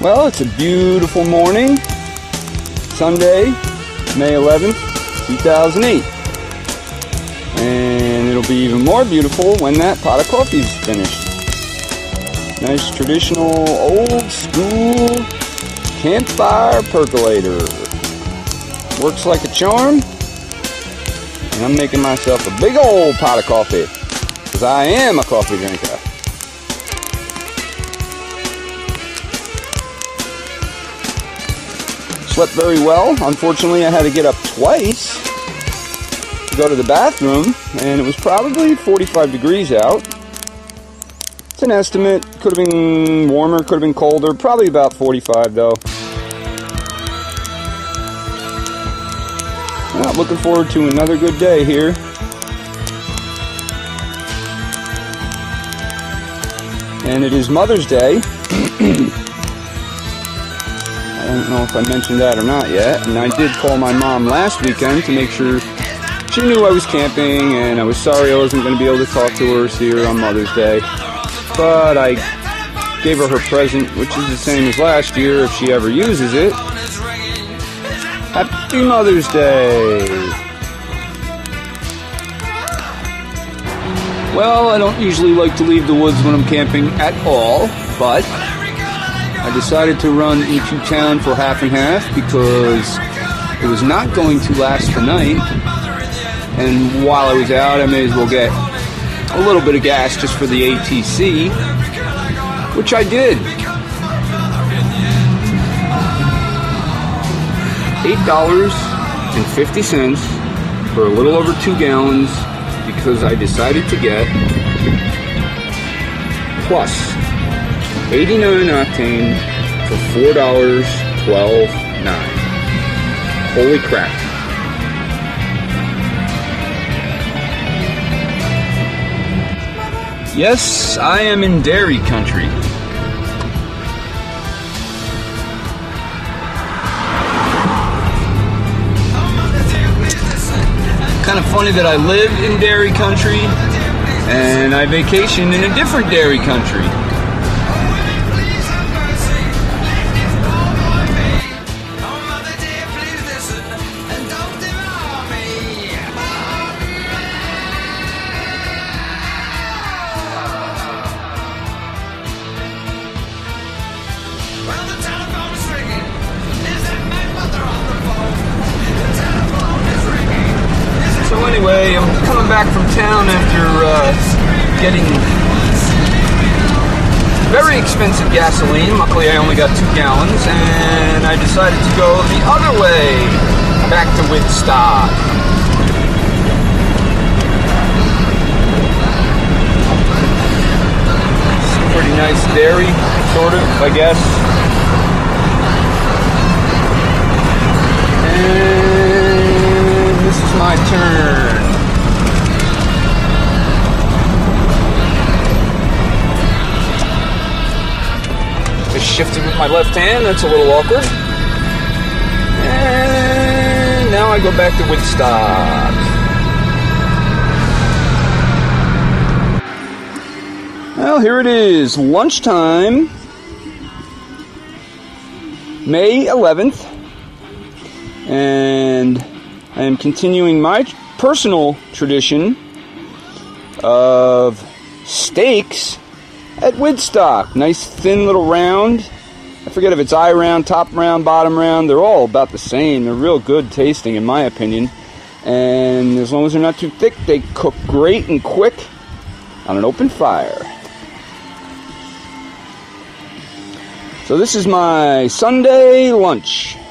Well, it's a beautiful morning, Sunday, May 11th, 2008. And it'll be even more beautiful when that pot of coffee is finished. Nice traditional old school campfire percolator. Works like a charm. And I'm making myself a big old pot of coffee, because I am a coffee drinker. Slept very well. Unfortunately, I had to get up twice to go to the bathroom, and it was probably 45 degrees out. It's an estimate. Could have been warmer, could have been colder. Probably about 45 though. Well, looking forward to another good day here. And it is Mother's Day. I don't know if I mentioned that or not yet, and I did call my mom last weekend to make sure she knew I was camping, and I was sorry I wasn't going to be able to talk to her or see her on Mother's Day. But I gave her her present, which is the same as last year if she ever uses it. Happy Mother's Day! Well, I don't usually like to leave the woods when I'm camping at all, but I decided to run into town for half and half because it was not going to last the night, and while I was out I may as well get a little bit of gas just for the ATC, which I did. $8.50 for a little over 2 gallons because I decided to get plus 89 octane for $4.12.9. Holy crap. Yes, I am in dairy country. Kind of funny that I live in dairy country and I vacation in a different dairy country. So anyway, I'm coming back from town after getting very expensive gasoline. Luckily I only got 2 gallons, and I decided to go the other way, back to Widstock. It's a pretty nice dairy, sort of, I guess. And this is my turn. Just shifted with my left hand, that's a little awkward. And now I go back to Widstock. Well, here it is, lunchtime, May 11th. And I am continuing my personal tradition of steaks at Widstock. Nice thin little round. I forget if it's eye round, top round, bottom round. They're all about the same. They're real good tasting in my opinion. And as long as they're not too thick, they cook great and quick on an open fire. So this is my Sunday lunch.